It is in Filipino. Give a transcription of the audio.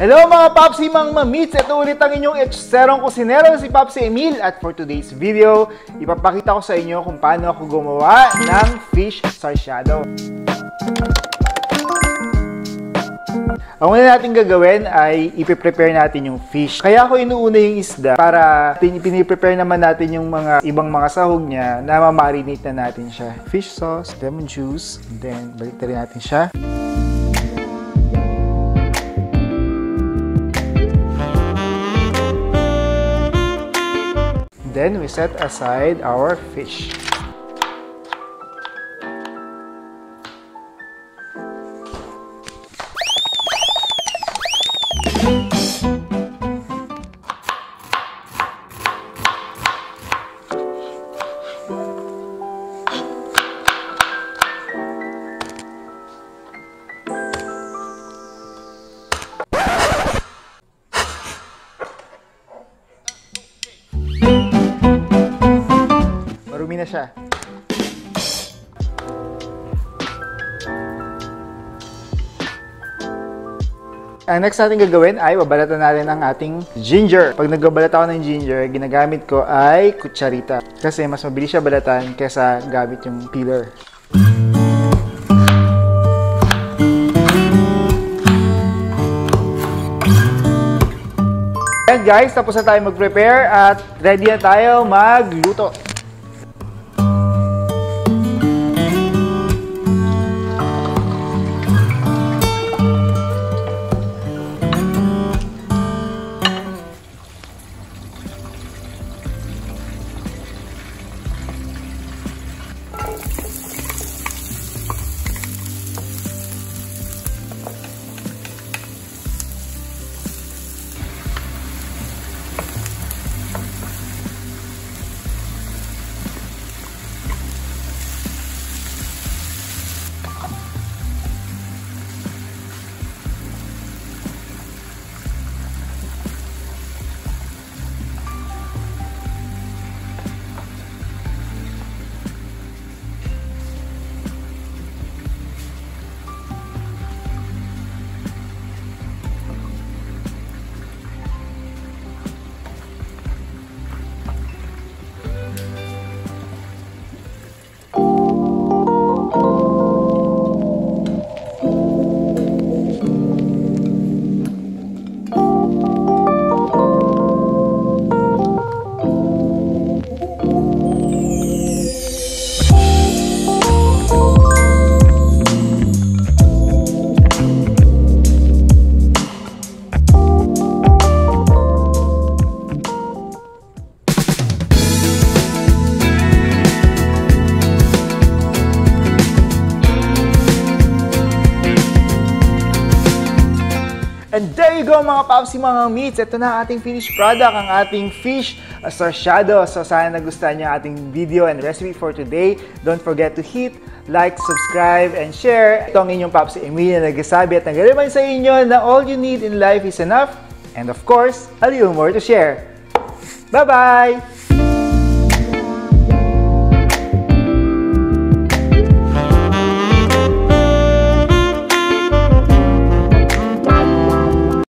Hello mga Papsi mga meats! Ito ulit ang inyong ekserong kusinero si Papsi Emil at for today's video, ipapakita ko sa inyo kung paano ako gumawa ng Fish Sarciado. Ang una natin gagawin ay ipiprepare natin yung fish. Kaya ako inuuna yung isda para piniprepare naman natin yung mga ibang mga sahog niya na ma-marinate na natin siya. Fish sauce, lemon juice, then balik na rin natin siya. Then we set aside our fish. Marumi na siya. Ang next natin gagawin ay babalatan natin ang ating ginger. Pag nagbabalat ako ng ginger, ginagamit ko ay kutsarita. Kasi mas mabilis siya balatan kaysa gamit yung peeler. And guys, tapos na tayo mag-prepare at ready na tayo magluto. And there you go mga Papsi mga meats! Ito na ang ating finished product, ang ating Fish Sarciado. So sana nagustuhan niyo ang ating video and recipe for today. Don't forget to hit like, subscribe, and share. Ito ang inyong Papsi Emil na nagsasabi at nag-remind sa inyo na all you need in life is enough. And of course, a little more to share. Bye-bye!